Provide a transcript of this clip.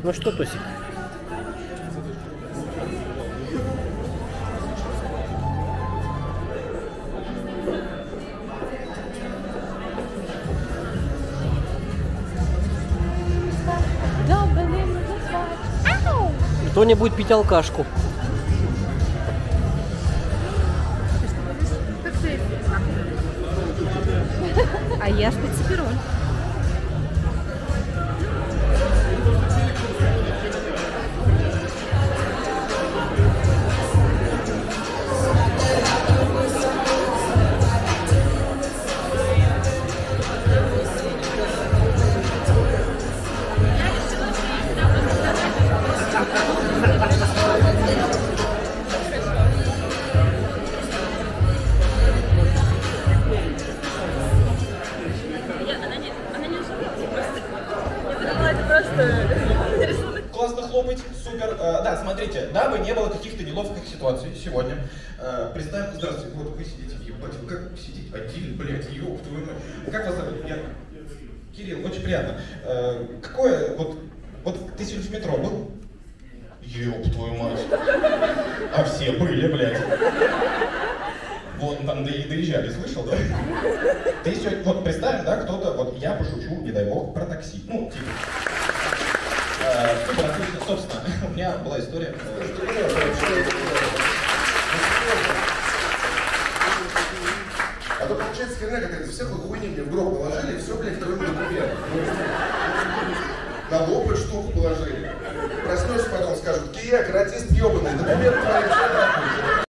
Ну что, Тосик? Тоня будет пить алкашку. А я спецпероль. Классно хлопать, супер. Да, смотрите, дабы не было каких-то неловких ситуаций сегодня. Представим, здравствуйте, вот вы сидите, ебать, вы как сидите отдельно, блядь, ёб твою мать. Как вас зовут? Я Кирилл, очень приятно. Какое, вот ты сегодня в метро был? Ёб твою мать. А все были, блядь. Вон там доезжали, слышал, да? Ты сегодня, вот представим, да, кто-то, вот я пошучу, не дай бог, про такси. Ну, типа. Супер, отлично, собственно, у меня была история. А то получается херня какая-то, все хуйни мне в гроб положили, все, блядь, кроме документов. На лоб штуку положили. Проснешься потом, скажут: Кия, каратист ебаный, документ твои, все нахуй.